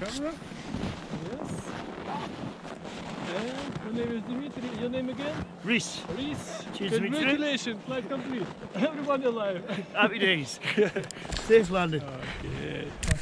camera. Yes. And your name is Dimitri. Your name again? Reese. Reese. Cheers, Dimitri. Congratulations, flight complete. Everyone alive. Happy days. Safe landing. Okay.